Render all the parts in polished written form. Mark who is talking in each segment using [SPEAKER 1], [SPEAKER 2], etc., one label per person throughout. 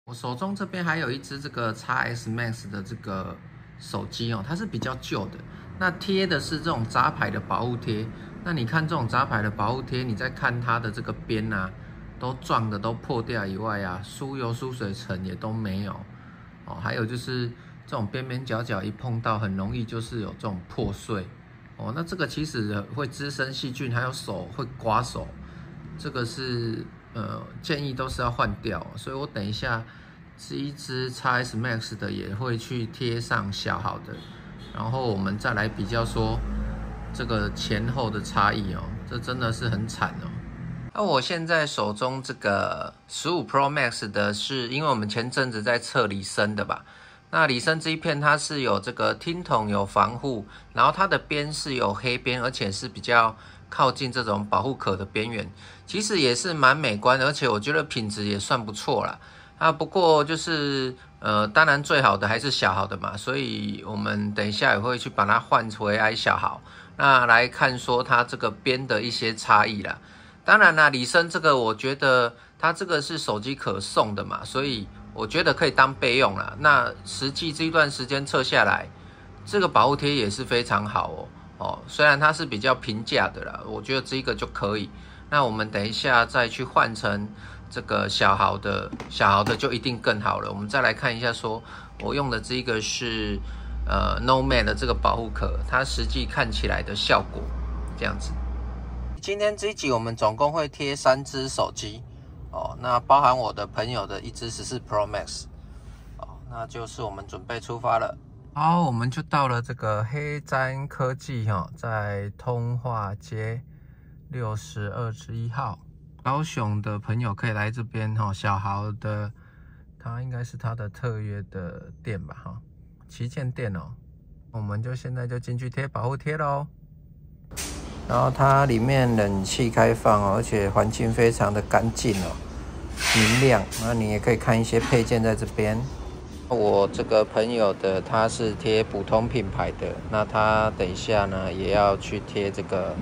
[SPEAKER 1] 我手中这边还有一只这个 XS Max 的这个手机哦，它是比较旧的。那贴的是这种杂牌的保护贴。那你看这种杂牌的保护贴，你再看它的这个边啊，都撞的都破掉以外啊，疏油疏水层也都没有哦。还有就是这种边边角角一碰到，很容易就是有这种破碎哦。那这个其实会滋生细菌，还有手会刮手，这个是建议都是要换掉。所以我等一下这一支 XS Max 的也会去贴上小号的，然后我们再来比较说这个前后的差异哦，这真的是很惨哦。那我现在手中这个15 Pro Max 的是，因为我们前阵子在测里森的吧，那里森这一片它是有这个听筒有防护，然后它的边是有黑边，而且是比较靠近这种保护壳的边缘，其实也是蛮美观的，而且我觉得品质也算不错啦。不过就是当然最好的还是小号的嘛，所以我们等一下也会去把它换回来小号。那来看说它这个边的一些差异啦。当然啦，里森这个我觉得它这个是手机可送的嘛，所以我觉得可以当备用啦。那实际这一段时间测下来，这个保护贴也是非常好哦。虽然它是比较平价的啦，我觉得这个就可以。那我们等一下再去换成这个小毫的就一定更好了。我们再来看一下说我用的这个是Nomad 的这个保护壳，它实际看起来的效果这样子。今天这一集我们总共会贴3只手机哦，那包含我的朋友的一只14 Pro Max 哦，那就是我们准备出发了。好，我们就到了这个黑瞻科技在通化街62之1号。高雄的朋友可以来这边小豪的，它应该是它的特约的店吧旗舰店哦。我们就现在就进去贴保护贴咯。然后它里面冷气开放而且环境非常的干净明亮。那你也可以看一些配件在这边。我这个朋友的他是贴普通品牌的，那他等一下呢也要去贴这个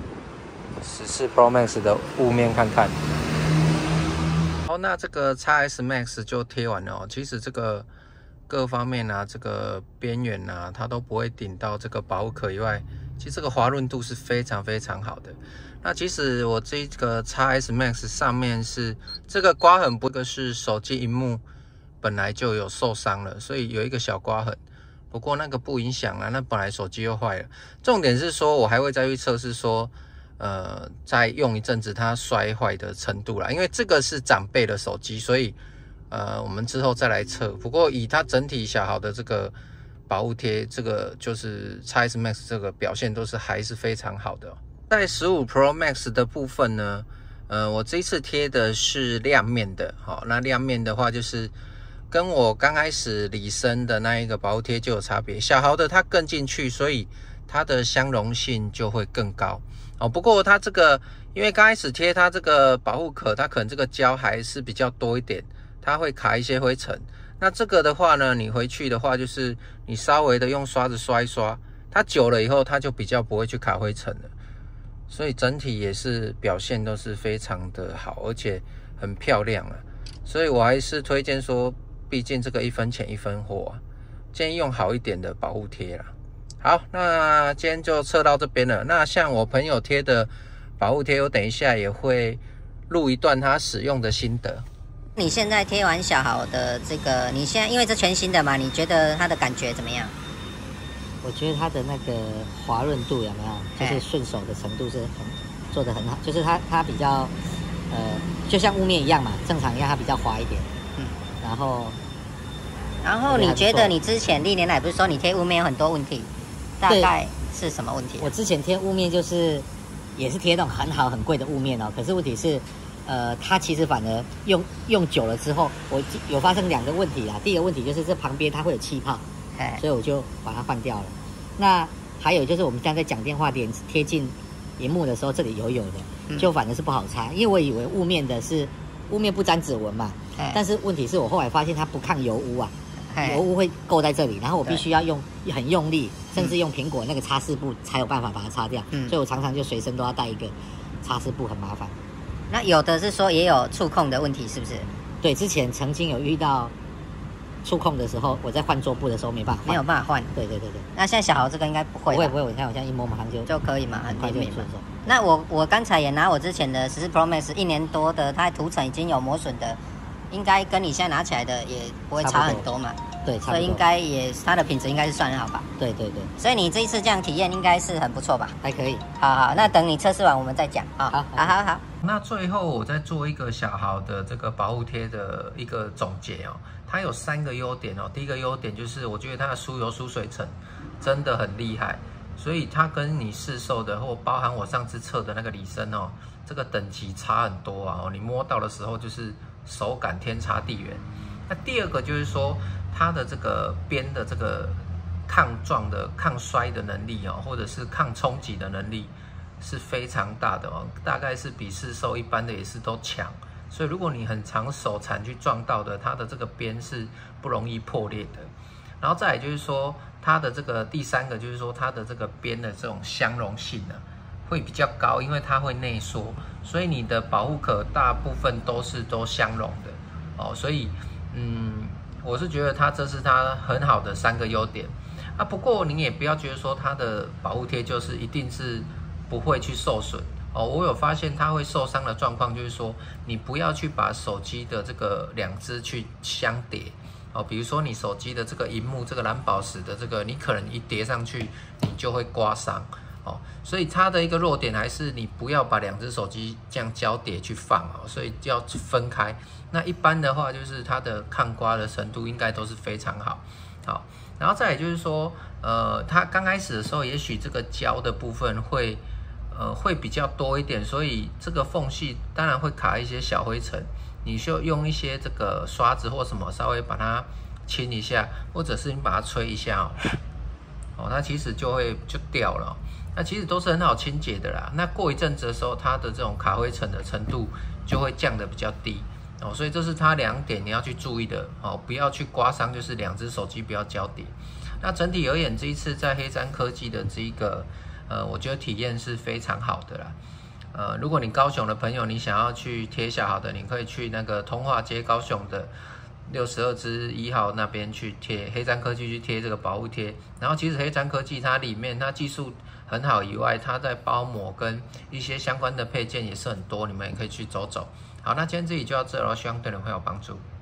[SPEAKER 1] 14 Pro Max 的雾面看看。好，那这个 XS Max 就贴完了其实这个各方面啊，这个边缘啊，它都不会顶到这个保护壳以外，其实这个滑润度是非常非常好的。那其实我这个 XS Max 上面是这个刮痕，不过是手机萤幕本来就有受伤了，所以有一个小刮痕。不过那个不影响啦，那本来手机又坏了。重点是说我还会再去测试说再用一阵子它摔坏的程度啦，因为这个是长辈的手机，所以我们之后再来测。不过以它整体小毫的这个保护贴，这个就是 XS Max 这个表现都是还是非常好的在15 Pro Max 的部分呢，我这一次贴的是亮面的那亮面的话就是跟我刚开始里森的那一个保护贴就有差别，小毫的它更进去，所以它的相容性就会更高不过它这个因为刚开始贴它这个保护壳，它可能这个胶还是比较多一点，它会卡一些灰尘。那这个的话呢，你回去的话就是你稍微的用刷子刷一刷，它久了以后它就比较不会去卡灰尘了。所以整体也是表现都是非常的好，而且很漂亮所以我还是推荐说，毕竟这个1分钱1分货建议用好一点的保护贴啦。好，那今天就测到这边了。那像我朋友贴的保护贴，我等一下也会录一段他使用的心得。
[SPEAKER 2] 你现在贴完小毫的这个，你现在因为这全新的嘛，你觉得它的感觉怎么样？
[SPEAKER 3] 我觉得它的那个滑润度有没有，就是顺手的程度是做得很好，就是它比较就像雾面一样嘛，正常一样，它比较滑一点。然后
[SPEAKER 2] 你觉得你之前历年来不是说你贴雾面有很多问题，大概是什么问题？
[SPEAKER 3] 我之前贴雾面就是也是贴那种很好很贵的雾面可是问题是它其实反而用久了之后，我有发生2个问题啦。第一个问题就是这旁边它会有气泡，所以我就把它换掉了。那还有就是我们现在在讲电话点贴近萤幕的时候，这里有的，就反而是不好擦，因为我以为雾面不沾指纹嘛，但是问题是我后来发现它不抗油污油污会垢在这里，然后我必须要很用力，甚至用苹果那个擦拭布才有办法把它擦掉。所以我常常就随身都要带一个擦拭布，很麻烦。
[SPEAKER 2] 那有的是说也有触控的问题，是不是？
[SPEAKER 3] 对，之前曾经有遇到触控的时候，我在换桌布的时候没办法换，
[SPEAKER 2] 没有办法换。
[SPEAKER 3] 对。
[SPEAKER 2] 那现在小豪这个应该不会吧？
[SPEAKER 3] 不会，我看我现在一摸马上就
[SPEAKER 2] 可以嘛，很灵敏嘛。
[SPEAKER 3] 顺手。
[SPEAKER 2] 那我刚才也拿我之前的14 Pro Max 1年多的，它涂层已经有磨损的，应该跟你现在拿起来的也不会差很多嘛。
[SPEAKER 3] 对，差不多。
[SPEAKER 2] 所以应该它的品质应该是算很好吧？
[SPEAKER 3] 对。
[SPEAKER 2] 所以你这一次这样体验应该是很不错吧？
[SPEAKER 3] 还可以。
[SPEAKER 2] 好，那等你测试完我们再讲啊。好。
[SPEAKER 1] 那最后我再做一个小豪的这个保护贴的一个总结哦。它有3个优点哦。第一个优点就是我觉得它的疏油疏水层真的很厉害，所以它跟你市售的或包含我上次测的那个里森哦，这个等级差很多啊。你摸到的时候就是手感天差地远。那第二个就是说它的这个边的这个抗撞的抗摔的能力哦，或者是抗冲击的能力是非常大的哦，大概是比市售一般的也是都强。所以如果你很常手残去撞到的，它的这个边是不容易破裂的。然后再来就是说它的这个第3个就是说它的这个边的这种相容性呢会比较高，因为它会内缩，所以你的保护壳大部分都相容的哦。所以我是觉得这是它很好的3个优点啊。不过你也不要觉得说它的保护贴就是一定是不会去受损哦。我有发现它会受伤的状况，就是说你不要去把手机的这个2只去相叠哦。比如说你手机的这个萤幕这个蓝宝石的这个，你可能一叠上去你就会刮伤哦。所以它的一个弱点还是你不要把2只手机这样交叠去放哦，所以要分开。那一般的话就是它的抗刮的程度应该都是非常好。然后再来就是说它刚开始的时候也许这个胶的部分会比较多一点，所以这个缝隙当然会卡一些小灰尘，你就用一些这个刷子或什么稍微把它清一下，或者是你把它吹一下哦，它其实就掉了。那其实都是很好清洁的啦。那过一阵子的时候，它的这种卡灰尘的程度就会降得比较低哦。所以这是它2点你要去注意的哦，不要去刮伤，就是2只手机不要交叠。那整体而言，这一次在黑詹科技的这一个我觉得体验是非常好的啦。如果你高雄的朋友，你想要去贴小豪的，你可以去那个通化街高雄的62支1号那边去贴黑詹科技去贴这个保护贴。然后其实黑詹科技它里面它技术很好以外，它在包膜跟一些相关的配件也是很多，你们也可以去走走。好，那今天这里就到这了，希望对你会有帮助。